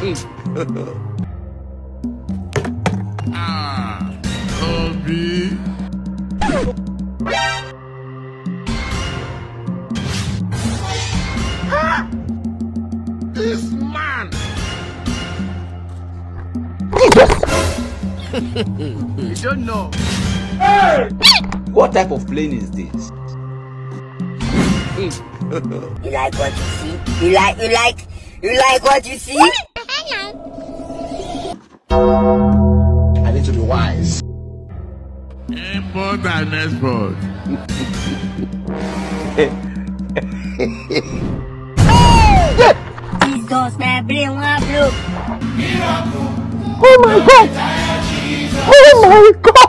Obi. This man. You don't know. Hey! What type of plane is this? You like what you see? You like what you see? I need to be wise. Import and export. Jesus, man, bring one blue. Oh my God! Oh my God!